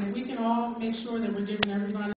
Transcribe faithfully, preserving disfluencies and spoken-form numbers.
and we can all make sure that we're giving everybody